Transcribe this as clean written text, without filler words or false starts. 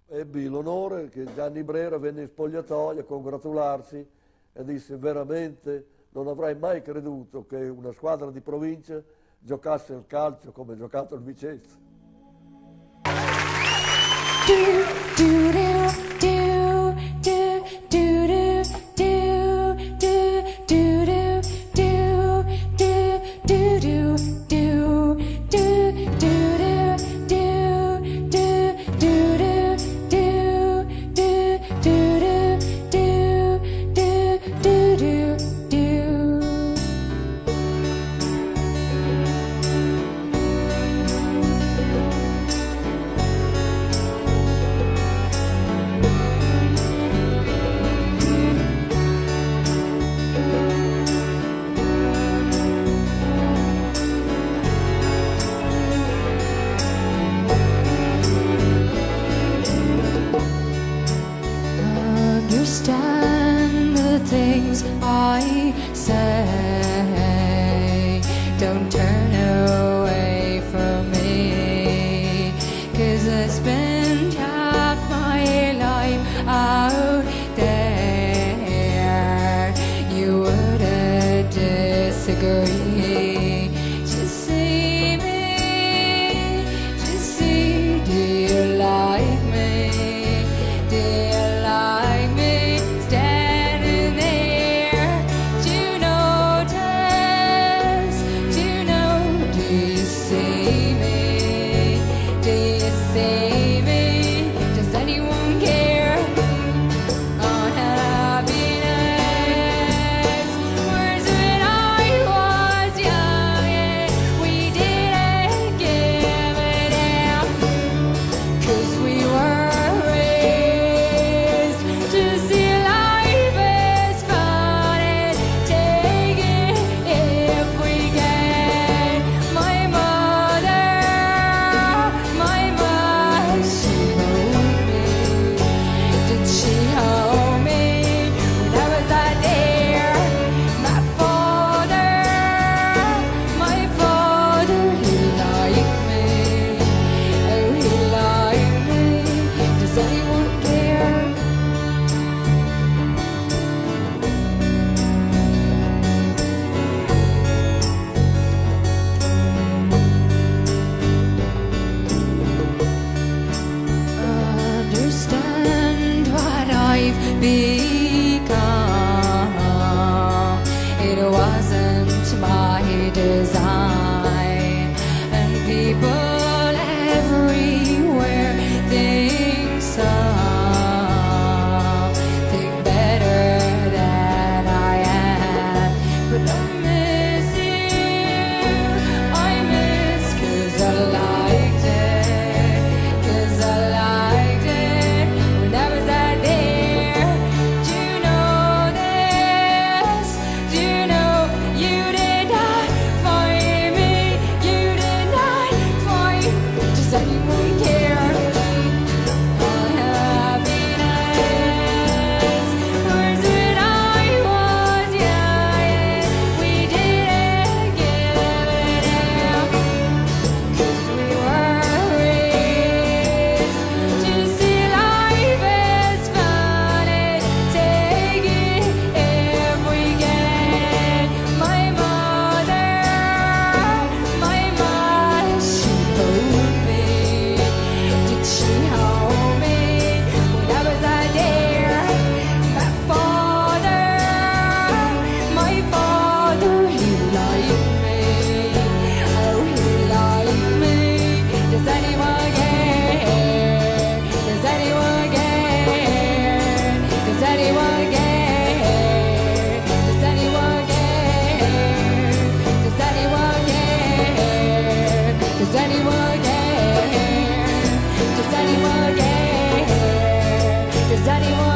Ebbi l'onore che Gianni Brera venne in spogliatoio a congratularsi e disse: veramente non avrei mai creduto che una squadra di provincia giocasse il calcio come ha giocato il Vicenza. Understand the things I say. Don't turn away from me, 'cause I spent half my life out there. You wouldn't disagree. Just see me, just see, do you like me? Do you like me standing there? Do you notice? Do you know? Do you see me? Do you see me? Does anyone care? Unhappiness. Words when I was young and we didn't give a damn, 'cause we were raised to see life as fun and take it if we can. My mother, she hold me. Did she hold me when I was out there? My father, he liked me. Oh, he liked me. Does anyone care? Understand what I've become. It wasn't my design, and people everywhere think something better than I am. But I miss you, I miss, 'cause I liked it, 'cause I liked it when I was out there. Do you know this? Do you know you did not find me? You did not find. Does anyone care? Unhappiness. Words when I was young and we didn't give a damn, 'cause we were raised to see life as fun and take it if we can. My mother, she hold me. Did she hold me when I was out there? My father, he liked me. Oh, he liked me. Does anyone care? Does anyone care? Does anyone care? Does anyone care? Does anyone care? Does anyone care? Does anyone care? Does anyone